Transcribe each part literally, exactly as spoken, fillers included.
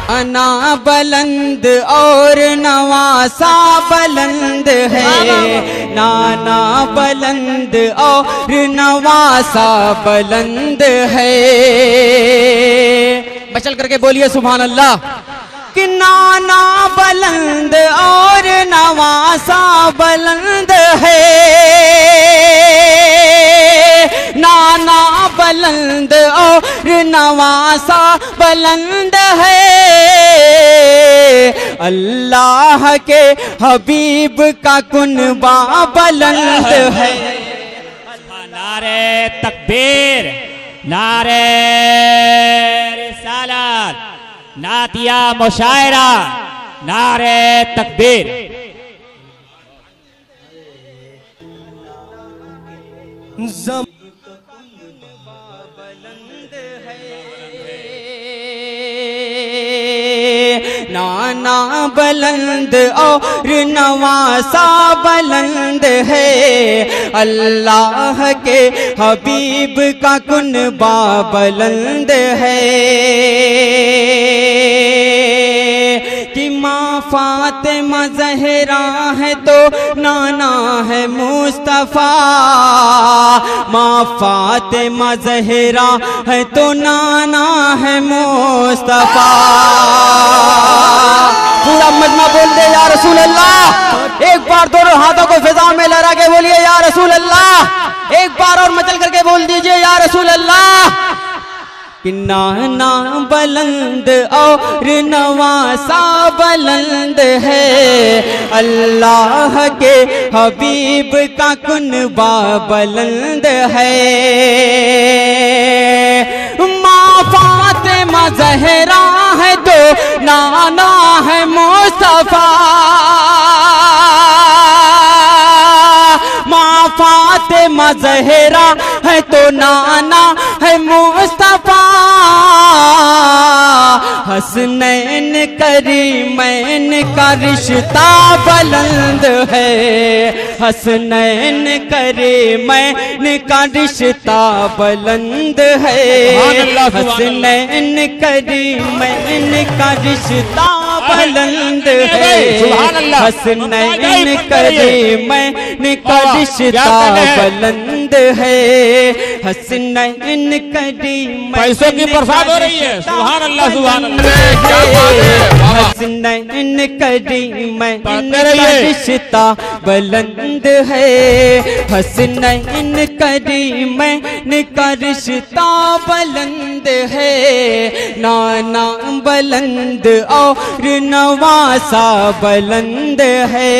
नाना बुलंद और नवासा बुलंद है, नाना बुलंद और नवासा बुलंद है। बचल करके बोलिए सुभान अल्लाह। कि नाना बुलंद और नवासा बुलंद है, नाना बुलंद और नवासा बुलंद है। अल्लाह के हबीब का कुनबा बुलंद है। नारे तकबीर, नारे रिसालत, नातिया मुशायरा, नारे तकबीर। नाना बुलंद और नवासा बुलंद है, अल्लाह के हबीब का कुनबा बुलंद है। कि माँ फातिमा ज़हरा है तो नाना है मुस्तफ़ा, माँ फातिमा ज़हरा है तो नाना है मुस्तफ़ा। पूरा मजमा बोल दे या रसूल अल्लाह। एक बार दोनों हाथों को फिजा में लहरा के बोलिए या रसूल अल्लाह। एक बार और मचल करके बोल दीजिए या रसूल अल्लाह। कि नाना बुलंद और नवासा बुलंद है, अल्लाह के हबीब का कुनबा बुलंद है। माँ फातिमा ज़हरा है तो नाना है मुस्तफ़ा, माँ फातिमा ज़हरा है तो नाना है मुस्तफ़ा। हसनैन करीमैन का रिश्ता बुलंद है, हसनैन करीमैन का रिश्ता बुलंद है। हसनैन करीमैन का रिश्ता बुलंद है, हसनैन करीमैन का रिश्ता बुलंद है। हसनैन करीमैन पैसों की बरसात हो रही है। सुभान अल्लाह, सुभान अल्लाह। हसनैन करीमैन का रिश्ता बुलंद है, हसनैन करीमैन का रिश्ता बुलंद है। नाना बुलंद और नवासा बुलंद है।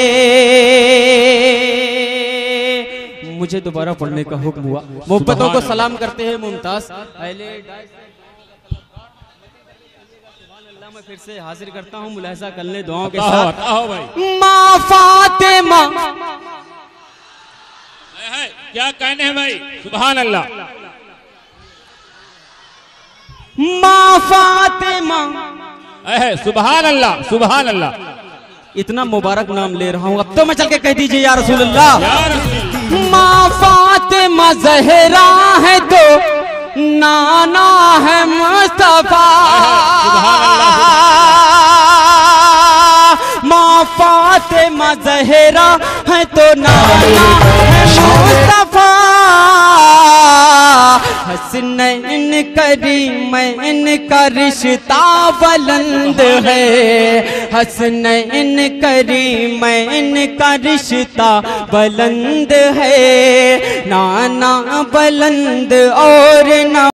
मुझे दोबारा पढ़ने का हुक्म हुआ। मोहब्बतों को सलाम करते हैं मुमताज अहले। मैं फिर से हाजिर करता हूँ मुलाहिजा कर ले दुआओं के साथ। माँ फातिमा क्या कहने हैं भाई? सुभान अल्लाह। माँ फातिमा, सुभान अल्लाह, सुभान अल्लाह। इतना मुबारक नाम ले रहा हूँ, अब तो मैं चल के कह दीजिए या रसूल अल्लाह। माँ फातिमा ज़हरा है तो नाना है मुस्तफ़ा, माँ फातिमा ज़हरा है तो नाना है मुस्तफ़ा। हसनैन करीमैन का रिश्ता बुलंद है, हसनैन करीमैन का रिश्ता बुलंद है। नाना बुलंद और ना